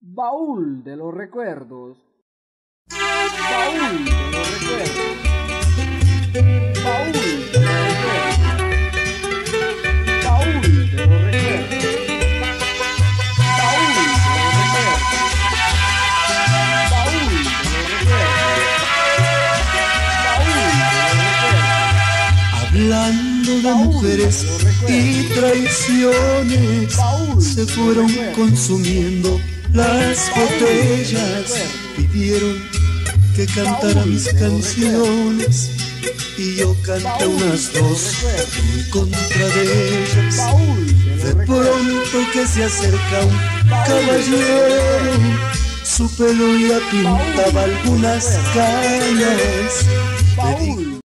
Baúl de los recuerdos. Baúl de los recuerdos. Baúl de los recuerdos. Baúl de los recuerdos. Baúl de los recuerdos. Baúl de los recuerdos. Baúl de los recuerdos. Hablando de mujeres y traiciones, se fueron consumiendo las botellas. Pidieron que cantara mis canciones y yo canté unas dos en contra de ellas. De pronto que se acerca un caballero, su pelo ya pintaba algunas canas.